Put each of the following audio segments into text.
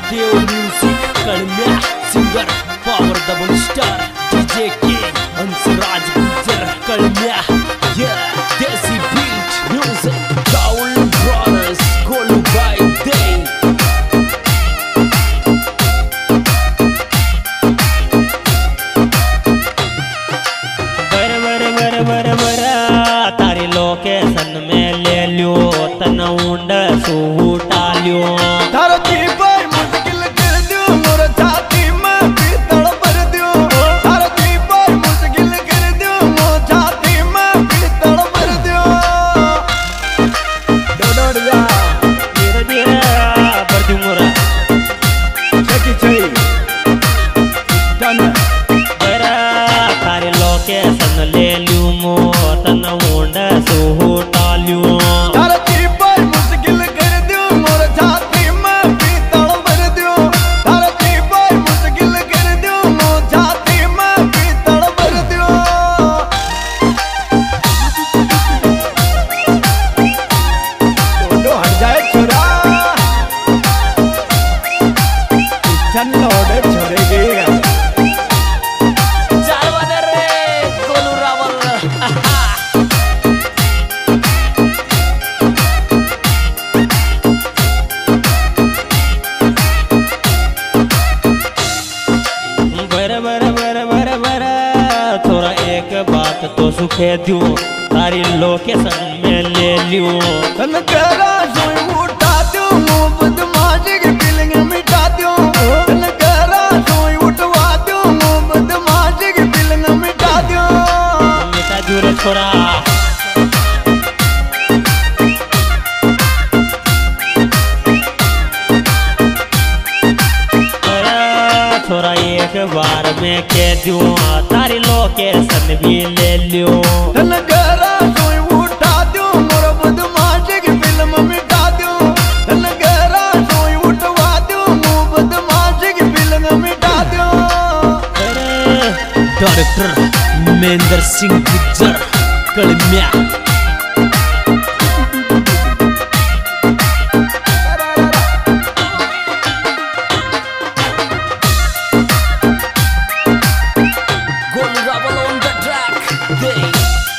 देव music Kalamya singer power double star DJ king Hansraj Gujjar Kalamya desi beat music Rahul brothers Golu बाई दे तारी location में ले लियो तनउंड सूटा लियो धरती पर मुश्किल कर दियो मोर छाती में पीतल भर दियो धरती पर मुश्किल कर दियो मोर छाती में पीतल भर दियो डोडोड़ जा धीरे धीरे भर दियो मोरा छकी छई डन तारी लोकेशन ले लियो मो तनउंड सूटा लियो धरती पर मुश्किल कर दियो मोर छाती में पीतल भर दियो धरती पर मुश्किल कर दियो मोर छाती में पीतल भर दियो तो हट जाए छोरा चल लौड़े छोरे गए चालवादर रे गोलू रावल थोड़ा एक बात तो सुखे दियो तारी लोकेशन में ले लियो तन करा सोई उठा दियो मुंह बदमाशी की फीलिंग मिटा दियो तन करा सोई उठवा दियो मुंह बदमाशी की फीलिंग मिटा दियो मिटा जुरे छोरा छोरा एक बार में कह दियो तारी लोकेशन भी ले लियो तन करा सोई उठा दियो मोर बदमाशी की फिल्म मिटा दियो तन करा सोई उठवा दियो मुंह बदमाशी की फिल्म मिटा दियो director Mahendra Singh Gujjar Kalamya Golu Rawal on the track they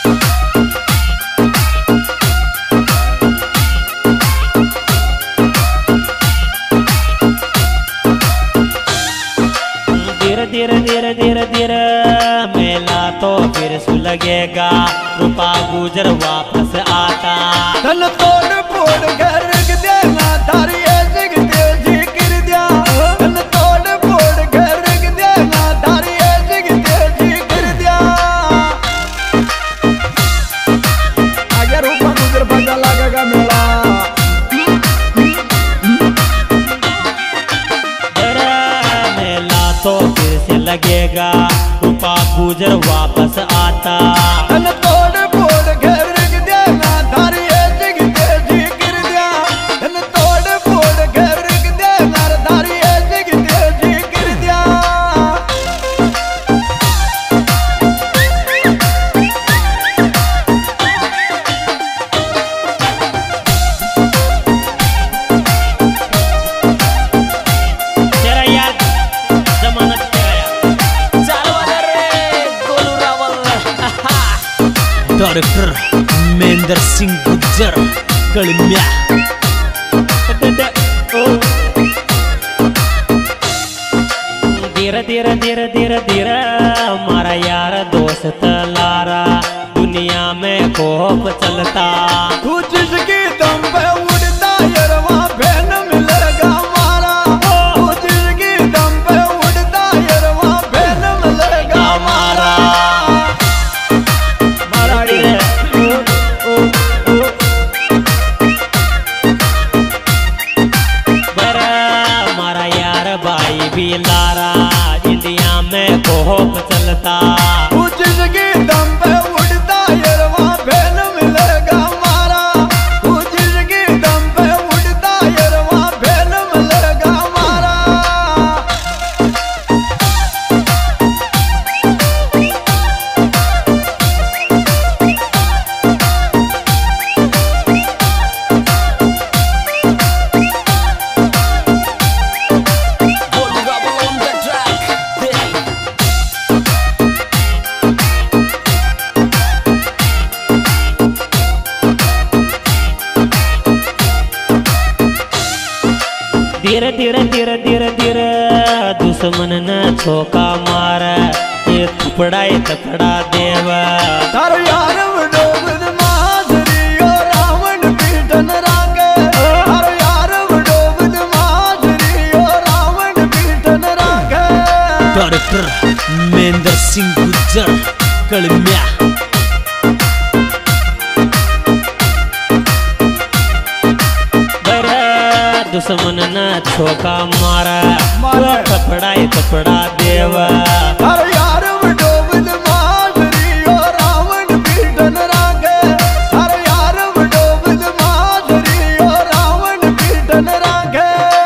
धीरे धीरे धीरे धीरे धीरे मेला तो फिर सुलगेगा रूपा गुजर वापस आता तन तोड़ फोड़ कर देना तारी ऐसे दिल जी कर दिया तन तोड़ फोड़ कर देना तारी ऐसे दिल जी कर दिया अगर ऊपर गुजर पता लगेगा मेरा मेला तो फिर से लगेगा रूपा गुजर वापस आता तन तोड़ फोड़ कर देना तारी ऐसे दिल जी कर दिया तन तोड़ फोड़ कर देना तारी ऐसे दिल जी कर दिया तेरा यार जमानत तेरा यार चालवादर रे गोलू रावल डायरेक्टर महेंद्र सिंह गुज्जर कळम्या धीरे धीरे धीरे धीरे धीरे हमारा यार दोस्त लारा दुनिया में कोप चलता तू जिसकी दम पे उड़ता यरवा फैन मिलेगा मारा तू जिसकी दम पे उड़ता यरवा फैन मिलेगा मारा मारा धीरे बरा हमारा यार भाई भी लारा इंडिया में कोप चलता तू जिसकी दम पे उड़ता यरवा फैन मिलेगा मारा तू जिसकी दम पे उड़ता यरवा फैन मिलेगा मारा धीरे धीरे धीरे धीरे धीरे दुश्मन ने छोका मार ये थपड़ा देव तारो यार वडो बदमाशरियो रावण पीटन रागे तारो यार वडो बदमाशरियो रावण पीटन रागे डायरेक्टर महेंद्र सिंह गुज्जर कलम्या दुश्मन ने छोका मारा थपड़ा देव तारो यार वडो बदमाशरियो रावण पीटन रागे तारो यार वडो बदमाशरियो रावण पीटन रागे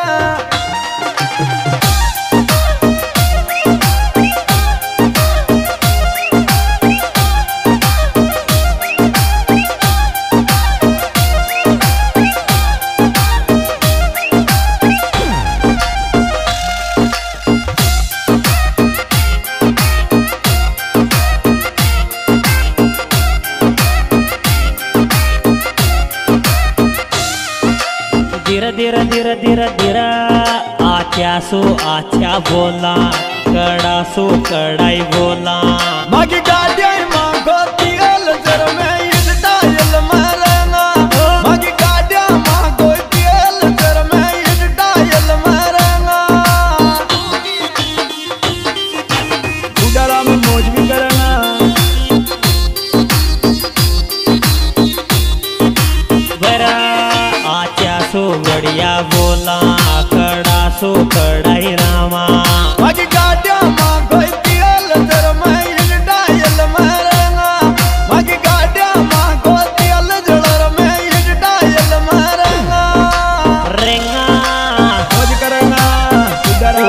धीरे धीरे धीरे धीरे आच्या सो आच्या बोला कड़ा सो कड़ाई बोला मागी गाड़िया मांगो तियल जर में इस डायल मरना मागी गाड़िया मांगो तियल जर में इस डायल मरना उड़ारा में मौज भी करना बरा आच्या सो बढ़िया बोला कड़ा सो कड़ाई रामा मागी गाड़िया मांगो तियल जर में इस डायल मरना मागी गाड़िया मांगो तियल जर में इस डायल मरना रेंगा मौज करना उड़ारा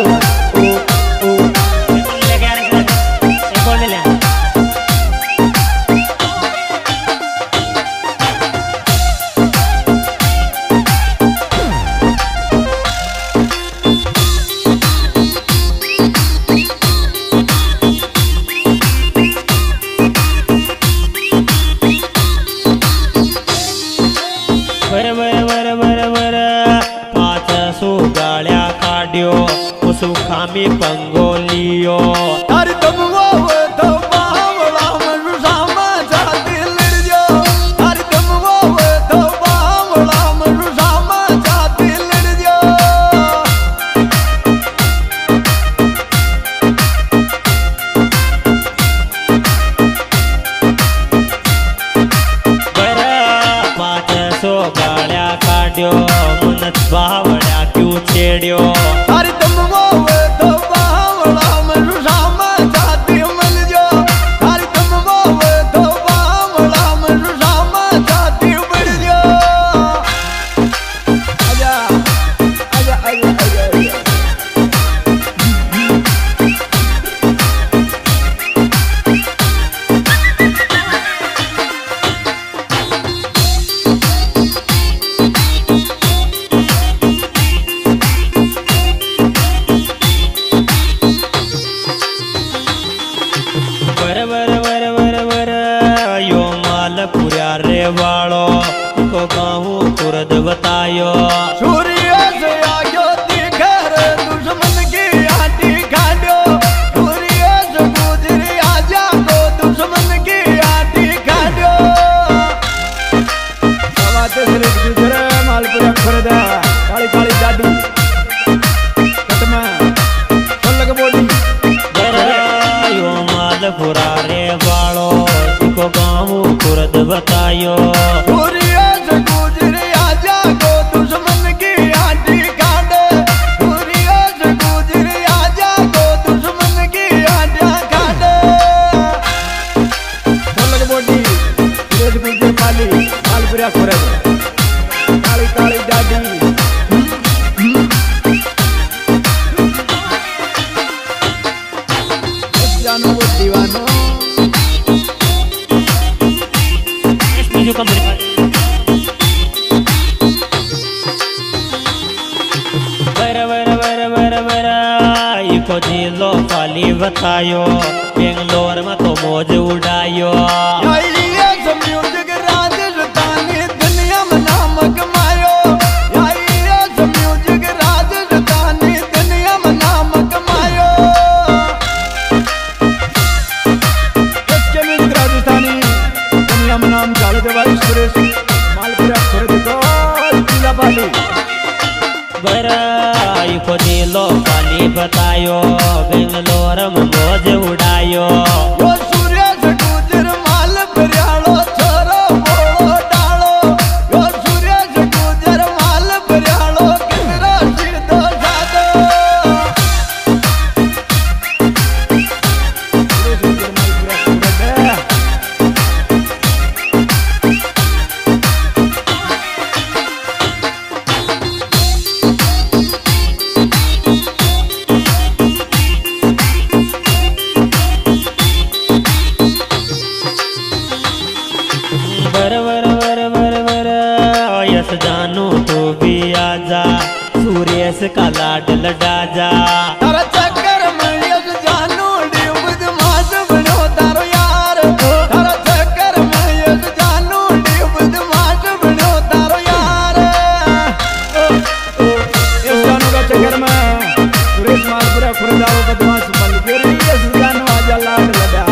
खामी पंगोलियो तारी तुम वो तो बावला मनु सामा जाती लड़ जाओ तारी तुम वो तो बावला मनु सामा जाती लड़ जाओ बरा 500 गाड्या काढ्यो मनच बावड्या क्यों छेड्यो तारी तुम वो तो बावला मनु सामा जाती मिल जाओ तारी तुम वो तो बावला मनु सामा जाती बढ़ जाओ आजा आजा आजा आजा वालो को गाँव तुरद बतायो सूर्य से आयो दिखर दुश्मन की आटी खाड़ो सूर्य से गुजरी आजा को दुश्मन की आटी खाड़ो आवाज़ से गुजरे मालपुरा खरदा काली काली जादू कटमा पल्लक बोली यो मालपुरा रे वालो को गाँव तुरद बतायो सूर्य से गुजरी आजा को दुश्मन की आटी खाड़ो सूर्य से गुजरी आजा को दुश्मन की आटी खाड़ो पल्लक बोली सूरज गुजर पाली मालपुरा खरदा काली काली जादू जानो वो दीवानो जो कम को जिलो खाली बतायो बेंगलोर में तो मौज उड़ायो म्यूजिक राजस्थानी दुनिया में नाम कमायो म्यूजिक राजस्थानी को नीलो पानी बतायो, बेंगलोर में मौज उड़ायो। यो सूर्य से गुजर माल परियालो छोरो बोलो डालो, यो सूर्य से गुजर माल परियालो कितरा सीधो साधो। यस जानू तू भी आजा, सूर्य का लाडल डाजा। तारा चक्कर में यस जानू डिबद मास बनो तारो यार, तारा चक्कर में यस जानू डिबद मास बनो तारो यार। यस जानू का चक्कर में सुरेश मालपुरा खुरदाव बदमाश बन गिरी, यस जानू आजा लाड लड़ा।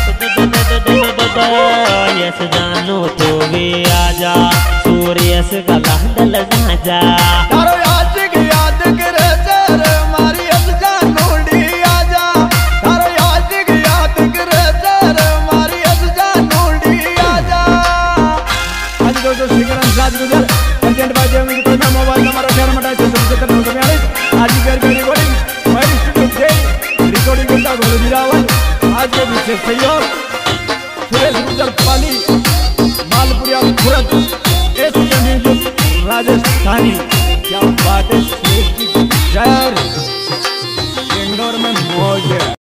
यस जानू तू भी आजा, सूर्य का लाडल डाजा। तारो आशिक याद करे सर मारी यस जानू डी आजा, तारो आशिक याद करे सर मारी यस जानू डी आजा। आज दोस्तों श्रीकरण साथ गुजर कंटेंट बाजे में कोई ना मोबाइल नंबर 18 आज की घर रिकॉर्डिंग मैं स्टूडियो से रिकॉर्डिंग करता हूँ बिरावल। आज के विशेष सहयोग सुरेश गुजर पाली मालपुरिया खुरद राजस्थानी। क्या बात है, बेंगलोर में मौज है।